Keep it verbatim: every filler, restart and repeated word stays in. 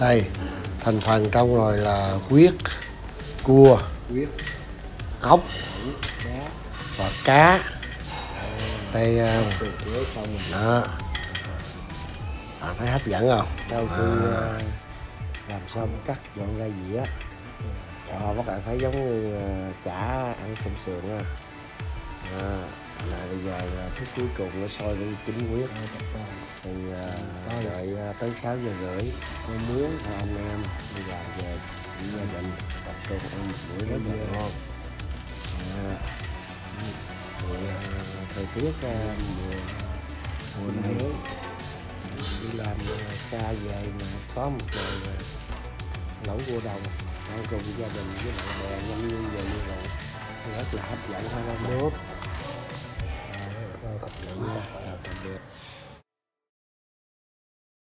Đây, thành phần trong rồi là huyết, cua, huyết, ốc cá và cá. Đây từ kéo xong rồi. đó. À, thấy hấp dẫn không? Sau khi À. uh, làm xong cắt dọn ra dĩa. À, các bạn thấy giống như uh, chả ăn không sườn á. À, là bây giờ là phút cuối cùng nó sôi lên chín huyết thì uh, đợi uh, tới sáu giờ rưỡi tôi muốn hai anh em đi làm về với gia đình tập trung ăn một bữa rất là ngon. À, rồi, uh, thời tiết uh, mùa mùa này đi làm uh, xa về mà có một ngày uh, lẩu cua đồng ăn cùng gia đình với bạn bè nhanh như vậy như vậy rất là hấp dẫn hơn không nước. Tập luyện nha, chào tạm biệt.